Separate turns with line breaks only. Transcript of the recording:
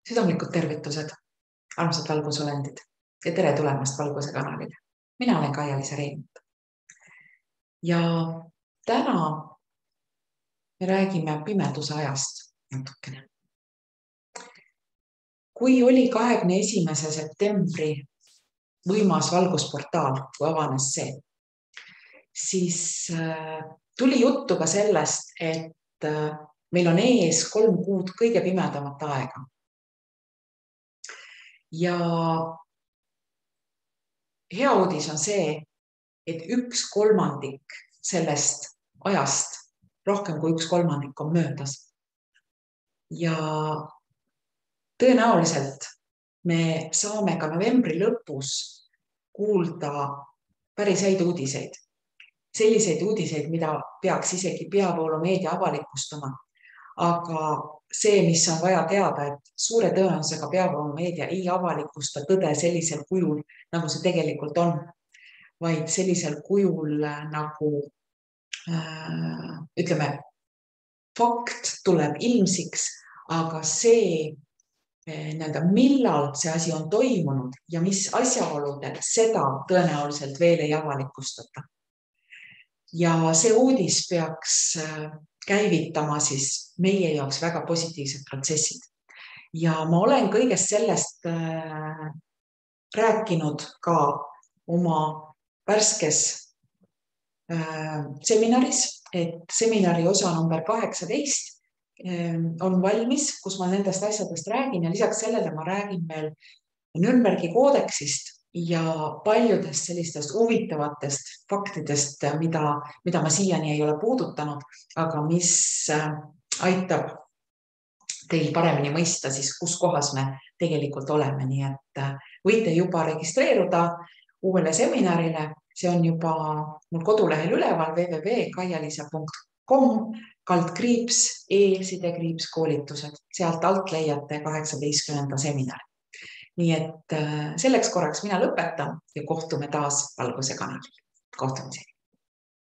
Südamlikud tervitused, armsad valgusolendid ja tere tulemast Valguse kanalile. Mina olen Kaia-Liisa Reinult. Ja täna me räägime pimeduse ajast natukene. Kui oli 21. septembri võimas valgusportaal, kui avanes see, siis tuli juttu ka sellest, et meil on ees 3 kuud kõige pimedamat aega. Ja hea uudis on see, et 1/3 sellest ajast, rohkem kui 1/3 on möödas. Ja tõenäoliselt me saame ka novembri lõpus kuulda päris häid uudiseid. Selliseid uudiseid, mida peaks isegi peavoolumeedia avalikustama. Aga see, mis on vaja teada, et suure tõenäosusega peavoolumeedia ei avalikusta tõde sellisel kujul, nagu see tegelikult on, vaid sellisel kujul, nagu ütleme, fakt tuleb ilmsiks, aga see, millal see asi on toimunud ja mis asjaoludel, seda tõenäoliselt veel ei avalikustata. Ja see uudis peaks käivitama siis meie jaoks väga positiivsed protsessid. Ja ma olen kõigest sellest rääkinud ka oma värskes seminaris, et seminari osa number 18 on valmis, kus ma nendest asjadest räägin ja lisaks sellele ma räägin veel Nürnbergi koodeksist ja paljudest sellistest huvitavatest faktidest, mida ma siiani ei ole puudutanud, aga mis aitab teil paremini mõista siis, kus kohas me tegelikult oleme. Nii et võite juba registreeruda uuele seminarile. See on juba mul kodulehel üleval www.kaialiisa.com/e-koolitused. Sealt alt leiate 18. seminari. Nii et selleks korraks mina lõpetan ja kohtume taas Valguse kanalil. Kohtumiseni.